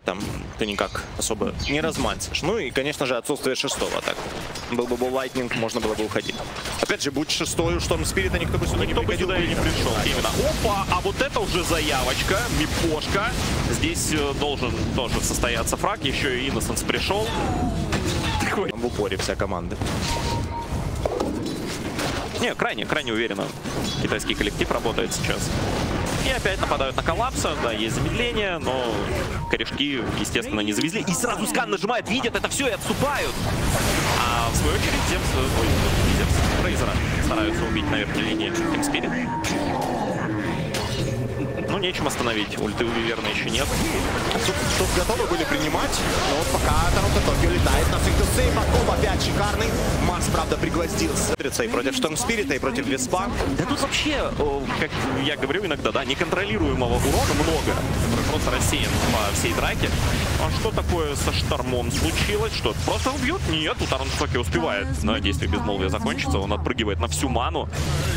там ты никак особо не размансишь. Ну и, конечно же, отсутствие шестого. Так, был бы Лайтнинг, можно было бы уходить. Опять же, будь шестой у Шторм Спирита, никто бы сюда не пришел. Именно. Опа, а вот это уже заявочка, мипошка. Здесь должен тоже состояться фраг, еще и Innocence пришел. В упоре вся команда. Не, крайне уверенно китайский коллектив работает сейчас. И опять нападают на коллапса, да, есть замедление, но корешки, естественно, не завезли. И сразу скан нажимает, видят это все и отступают. А в свою очередь Земс Фрейзера стараются убить на верхней линии Team Spirit. Ну, нечем остановить. Ульты у Виверна еще нет. Тут готовы были принимать, но вот пока Торонто Токио летает на Свинтусы. Подкоп опять шикарный. Марс, правда, пригвоздился. И против Шторм Спирита, и против Веспа. Да тут вообще, как я говорю иногда, да, неконтролируемого урона много. Который просто рассеян по всей драке. А что такое со Штормом случилось? Что, просто убьют? Нет, у Торонто Токио успевает на действие безмолвия закончится. Он отпрыгивает на всю ману.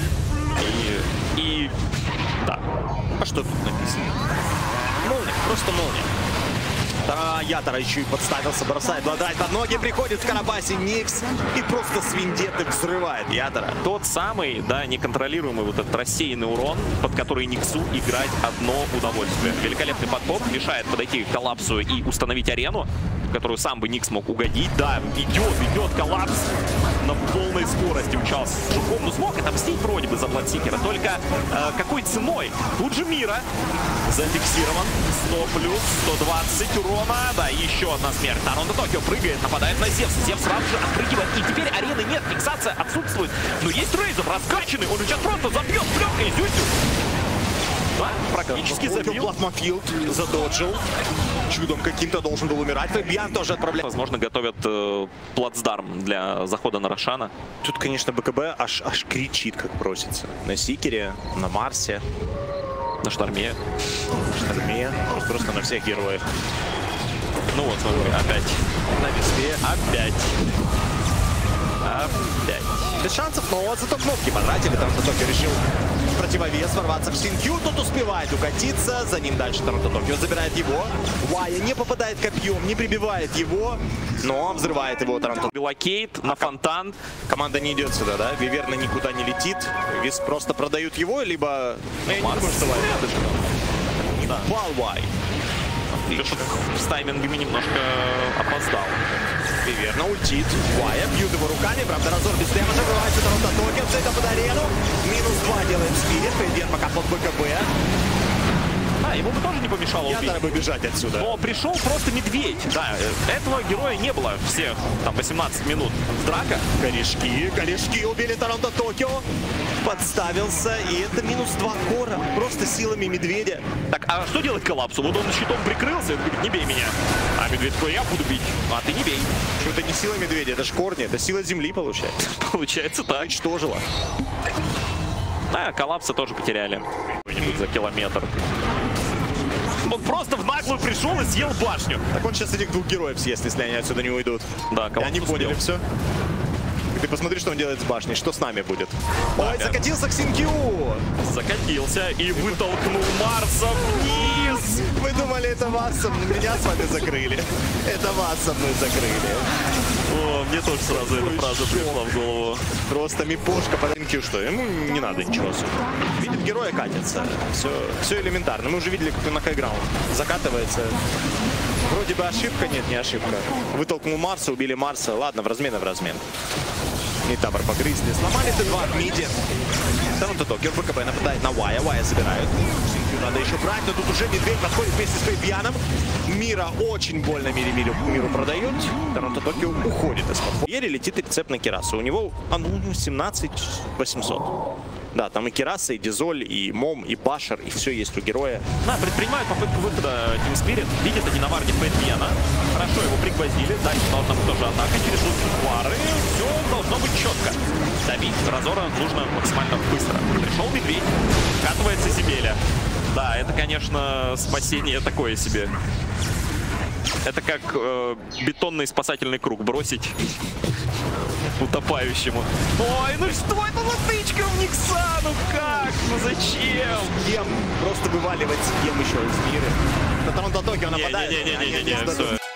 И да. А что тут написано? Молния, просто молния. Ятора еще и подставился, бросает, бладает под ноги, приходит в Карабасе Никс и просто с виндеты взрывает Ятора. Тот самый, да, неконтролируемый вот этот рассеянный урон, под который Никсу играть одно удовольствие. Великолепный подкоп мешает подойти к коллапсу и установить арену, в которую сам бы Никс мог угодить. Да, идет коллапс на полной скорости, умчался с жуком. Ну, смог отомстить вроде бы за Бладсикера, только какой ценой? Тут же Мира зафиксирован. 100 плюс, 120 урона. Да, еще одна смерть. Торонто Токио прыгает, нападает на Зевс. Зевс сразу же отпрыгивает. И теперь арены нет, фиксация отсутствует. Но есть Рейзер, раскачанный. Он сейчас просто забьет плёнкой и Зюзю. Да, практически забил. Плазмофилд задоджил. Чудом каким-то должен был умирать. Фабиан тоже отправляет. Возможно, готовят плацдарм для захода на Рошана. Тут, конечно, БКБ аж кричит, как просится. На Сикере, на Марсе. На Шторме. Просто на всех героях. Ну вот, смотри, опять. На Веспе. Опять. Без шансов, но вот зато кнопки потратили. Торонто Токио решил противовес ворваться в Синкью. Тут успевает укатиться. За ним дальше Торонто Токио забирает его. Вая не попадает копьем, не прибивает его, но взрывает его Торонто. Белокейт на фонтан. Команда не идет сюда, да? Виверна никуда не летит. Вис просто продают его, либо... Я не думаю, что Вай. Да. Вай. С таймингами немножко опоздал. Виверна ультит. Вая бьют его руками. Правда, разор без дэмэджа. Вырывается Торонто Токио. Все это под арену. -2 делает Спирит. Фейдер пока под БКБ. Да, ему бы тоже не помешало убить. Ятора бы бежать отсюда. Но пришел просто медведь. Да, этого героя не было всех там 18 минут. Драка. Корешки убили Торонто Токио. Подставился. И это -2 кора. Просто силами медведя. Так, а что делать коллапсу? Вот он щитом прикрылся и говорит, не бей меня. А медведь такой, я буду бить. А ты не бей. Это не сила медведя, это ж корни. Это сила земли получается. Получается так. Уничтожила. Да, коллапса тоже потеряли. Кто-нибудь за километр. Он просто в наглую пришел и съел башню. Так он сейчас этих двух героев съест, если они отсюда не уйдут. Да, и они поняли все. Ты посмотри, что он делает с башней. Что с нами будет? Ой, закатился к Синкью. Закатился и вытолкнул Марса вниз. Вы думали, это вас меня с вами закрыли? Это вас со мной закрыли. О, мне тоже сразу эта фраза пришла в голову. Просто мипошка по Синкью, что ему не надо ничего. Видит героя, катится. Все элементарно. Мы уже видели, как он на хайграунд закатывается. Вроде бы ошибка, нет, не ошибка. Вытолкнул Марса, убили Марса. Ладно, в размен. И табор погрызли. Сломали Т2 в миде. Торонто Токио БКБ нападает на Вая. Вая забирают. Синкью надо еще брать, но тут уже медведь подходит вместе с Фейбианом. Мира очень больно Миру продают. Торонто Токио уходит из-под. Еле летит рецепт на Кирасу. У него 17800. Да, там и Кираса, и Дизоль, и Мом, и Башер, и все есть у героя. Да, предпринимают попытку выхода Team Spirit. Видит один наварник Фейбиана. Хорошо его пригвоздили. Дальше должна быть тоже атака через Лукинвары. Все должно быть четко. Давить Разора нужно максимально быстро. Пришел медведь, вкатывается Сибеля. Да, это, конечно, спасение такое себе. Это как бетонный спасательный круг бросить утопающему. Ой, ну что это за тычка в Никса? Ну как? Ну зачем? Просто вываливать гем еще из мира. Торонто Токио нападает. Не-не-не-не-не-не, Они все.